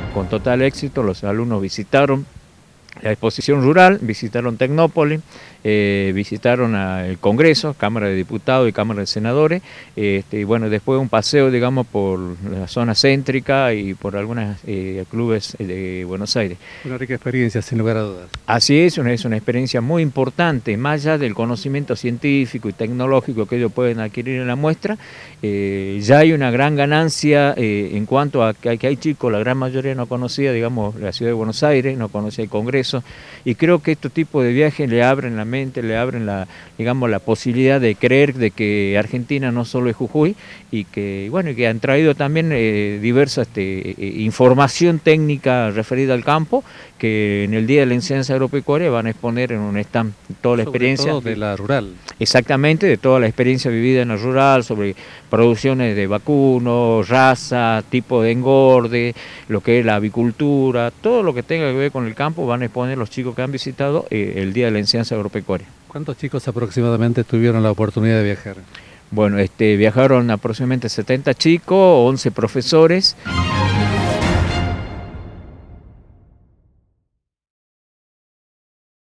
con total éxito. Los alumnos visitaron la exposición rural, visitaron Tecnópolis, visitaron el Congreso, Cámara de Diputados y Cámara de Senadores, y bueno, después un paseo, digamos, por la zona céntrica y por algunos clubes de Buenos Aires. Una rica experiencia, sin lugar a dudas. Así es una experiencia muy importante, más allá del conocimiento científico y tecnológico que ellos pueden adquirir en la muestra, ya hay una gran ganancia en cuanto a que hay chicos, la gran mayoría no conocía, digamos, la ciudad de Buenos Aires, no conocía el Congreso, y creo que este tipo de viajes le abren la mente, le abren digamos, la posibilidad de creer de que Argentina no solo es Jujuy, y que, bueno, que han traído también diversa información técnica referida al campo, que en el Día de la Enseñanza Agropecuaria van a exponer en un stand toda la experiencia. Sobre todo de la rural. Exactamente, de toda la experiencia vivida en la rural, sobre producciones de vacuno, raza, tipo de engorde, lo que es la avicultura, todo lo que tenga que ver con el campo van a exponer los chicos que han visitado el Día de la Enseñanza Agropecuaria. ¿Cuántos chicos aproximadamente tuvieron la oportunidad de viajar? Bueno, viajaron aproximadamente 70 chicos, 11 profesores.